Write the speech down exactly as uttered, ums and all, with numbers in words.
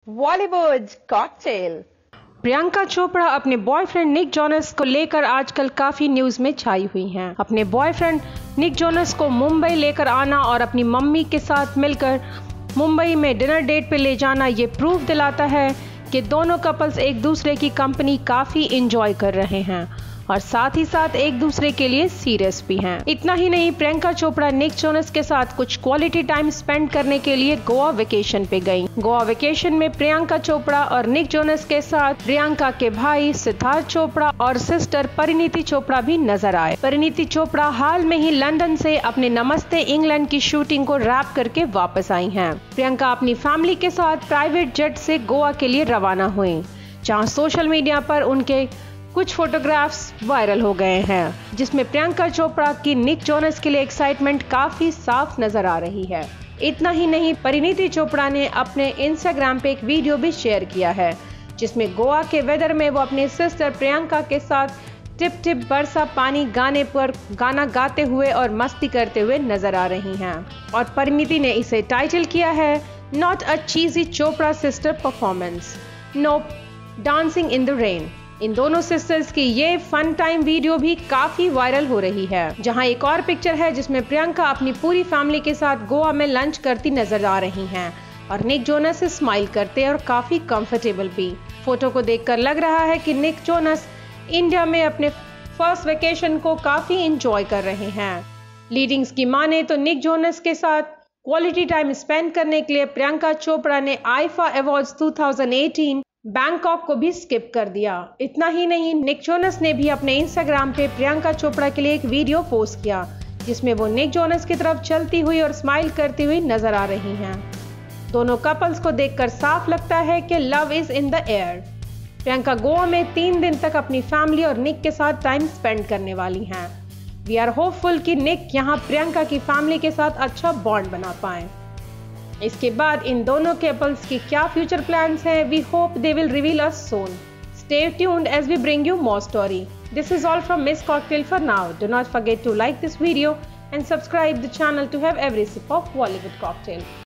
Bollywood cocktail. Priyanka Chopra अपने boyfriend Nick Jonas को लेकर आजकल काफी न्यूज में छाई हुई हैं। अपने बॉयफ्रेंड निक जोनस को मुंबई लेकर आना और अपनी मम्मी के साथ मिलकर मुंबई में डिनर डेट पे ले जाना ये प्रूफ दिलाता है कि दोनों कपल्स एक दूसरे की कंपनी काफी एंजॉय कर रहे हैं और साथ ही साथ एक दूसरे के लिए सीरियस भी हैं। इतना ही नहीं, प्रियंका चोपड़ा निक जोनस के साथ कुछ क्वालिटी टाइम स्पेंड करने के लिए गोवा वेकेशन पे गईं। गोवा वेकेशन में प्रियंका चोपड़ा और निक जोनस के साथ प्रियंका के भाई सिद्धार्थ चोपड़ा और सिस्टर परिणीति चोपड़ा भी नजर आए। परिणीति चोपड़ा हाल में ही लंदन से अपने नमस्ते इंग्लैंड की शूटिंग को रैप करके वापस आई हैं। प्रियंका अपनी फैमिली के साथ प्राइवेट जेट से गोवा के लिए रवाना हुई, जहाँ सोशल मीडिया पर उनके कुछ फोटोग्राफ्स वायरल हो गए हैं, जिसमें प्रियंका चोपड़ा की निक जोनस के लिए एक्साइटमेंट काफी साफ नजर आ रही है। इतना ही नहीं, परिणीति चोपड़ा ने अपने इंस्टाग्राम पे एक वीडियो भी शेयर किया है, जिसमें गोवा के वेदर में वो अपनी सिस्टर प्रियंका के साथ टिप टिप बरसा पानी गाने पर गाना गाते हुए और मस्ती करते हुए नजर आ रही हैं। और परिणीति ने इसे टाइटल किया है not a cheesy Chopra sister performance, no dancing in the rain. इन दोनों सिस्टर्स की ये फन टाइम वीडियो भी काफी वायरल हो रही है, जहां एक और पिक्चर है जिसमें प्रियंका अपनी पूरी फैमिली के साथ गोवा में लंच करती नजर आ रही हैं और निक जोनस स्माइल करते और काफी कंफर्टेबल भी। फोटो को देखकर लग रहा है कि निक जोनस इंडिया में अपने फर्स्ट वेकेशन को काफी एंजॉय कर रहे हैं। लीडिंग्स की माने तो निक जोनस के साथ क्वालिटी टाइम स्पेंड करने के लिए प्रियंका चोपड़ा ने आईफा अवार्ड्स दो हज़ार अठारह बैंकॉक को भी स्किप कर दिया। इतना ही नहीं, निक जोनस ने भी अपने इंस्टाग्राम पे प्रियंका चोपड़ा के लिए एक वीडियो पोस्ट किया, जिसमें वो निक जोनस की तरफ चलती हुई और स्माइल करती हुई नजर आ रही हैं। दोनों कपल्स को देखकर साफ लगता है कि love is in the air. Priyanka Goa में तीन दिन तक अपनी फैमिली और निक के साथ टाइम स्पेंड करने वाली हैं। वी आर होपफुल कि निक यहाँ प्रियंका की फैमिली के साथ अच्छा बॉन्ड बना पाए। इसके बाद इन दोनों कपल्स की क्या फ्यूचर प्लान्स हैं, we hope they will reveal us soon. Stay tuned as we bring you more story. This is all from Miss Cocktail for now. Do not forget to like this video and subscribe the channel to have every sip of Bollywood cocktail.